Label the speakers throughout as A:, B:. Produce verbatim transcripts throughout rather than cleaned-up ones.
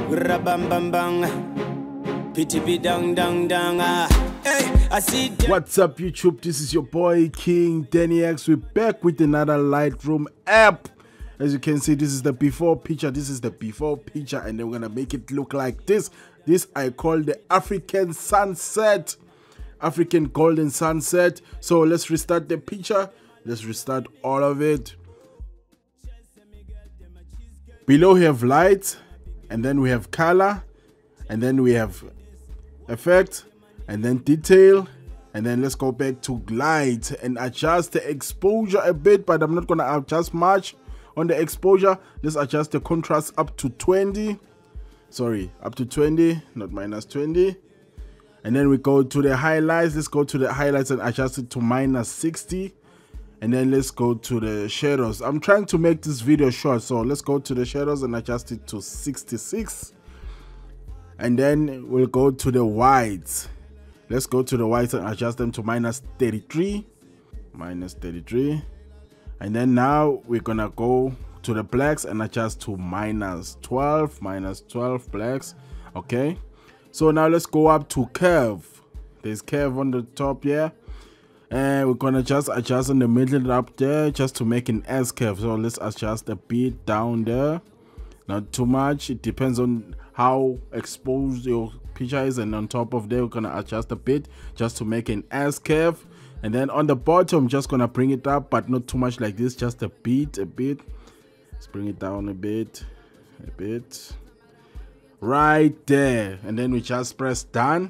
A: Rabam bam bang. P T P dang dang dang. Hey, I see.
B: What's up, YouTube? This is your boy King Danny X. We're back with another Lightroom app. As you can see, this is the before picture. This is the before picture, and then we're gonna make it look like this. This I call the African sunset, African golden sunset. So let's restart the picture. Let's restart all of it. Below we have light, and then we have color, and then we have effect, and then detail, and then let's go back to light and adjust the exposure a bit, but I'm not gonna adjust much on the exposure. Let's adjust the contrast up to twenty, sorry, up to twenty, not minus twenty. And then we go to the highlights. Let's go to the highlights and adjust it to minus sixty. And then let's go to the shadows. I'm trying to make this video short, so let's go to the shadows and adjust it to sixty-six. And then we'll go to the whites. Let's go to the whites and adjust them to minus thirty-three. Minus thirty-three. And then now we're gonna go to the blacks and adjust to minus twelve. Minus twelve blacks. Okay. So now let's go up to curve. There's curve on the top here. And we're gonna just adjust in the middle up there just to make an S curve. So let's adjust a bit down there, not too much. It depends on how exposed your picture is, and on top of there we're gonna adjust a bit just to make an S curve. And then on the bottom, just gonna bring it up, but not too much like this, just a bit a bit. Let's bring it down a bit a bit right there, and then we just press done.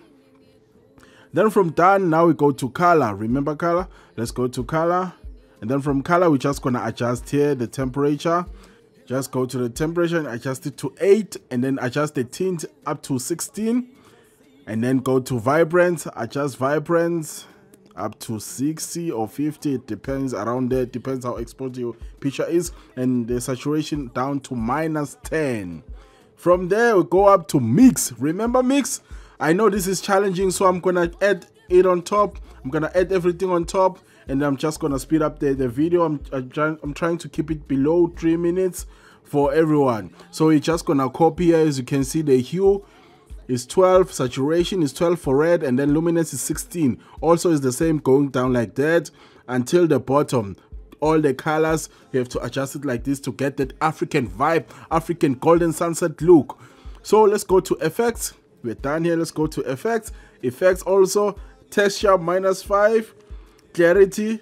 B: Then from done, now we go to color. Remember color? Let's go to color. And then from color, we're just gonna adjust here the temperature. Just go to the temperature and adjust it to eight, and then adjust the tint up to sixteen. And then go to vibrance, adjust vibrance up to sixty or fifty. It depends around there, it depends how exposed your picture is. And the saturation down to minus ten. From there, we go up to mix. Remember mix? I know this is challenging, so I'm gonna add it on top. I'm gonna add everything on top, and I'm just gonna speed up the, the video. I'm, I'm, trying, I'm trying to keep it below three minutes for everyone. So you're just gonna copy here. As you can see, the hue is twelve, saturation is twelve for red, and then luminance is sixteen. Also is the same, going down like that until the bottom. All the colors, you have to adjust it like this to get that African vibe, African golden sunset look. So let's go to effects. We're done here. Let's go to effects. Effects also, texture minus five, clarity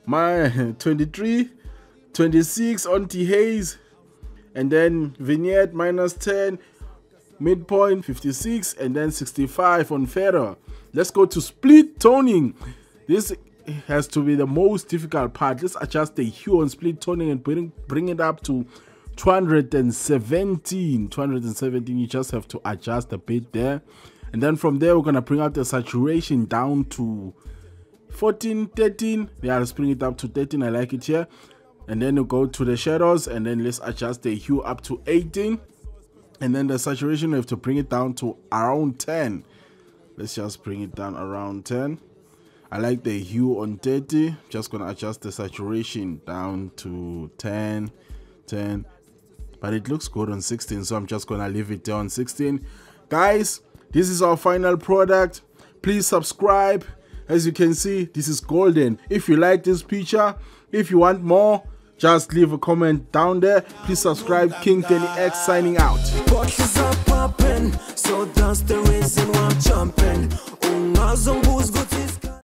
B: my twenty-three, twenty-six on dehaze, and then vignette minus ten, midpoint fifty-six, and then sixty-five on feather. Let's go to split toning. This has to be the most difficult part. Let's adjust the hue on split toning and bring bring it up to two hundred seventeen. two hundred seventeen. You just have to adjust a bit there, and then from there we're gonna bring out the saturation down to fourteen, thirteen. Yeah, let's bring it up to thirteen. I like it here. And then we go to the shadows, and then let's adjust the hue up to eighteen, and then the saturation we have to bring it down to around ten. Let's just bring it down around ten. I like the hue on thirty. Just gonna adjust the saturation down to ten, ten. But it looks good on sixteen, so I'm just gonna leave it there on sixteen. Guys, this is our final product. Please subscribe. As you can see, this is golden. If you like this picture, if you want more, just leave a comment down there. Please subscribe. King Danny X signing out.
A: Bottles are popping, so that's the reason why I'm jumping.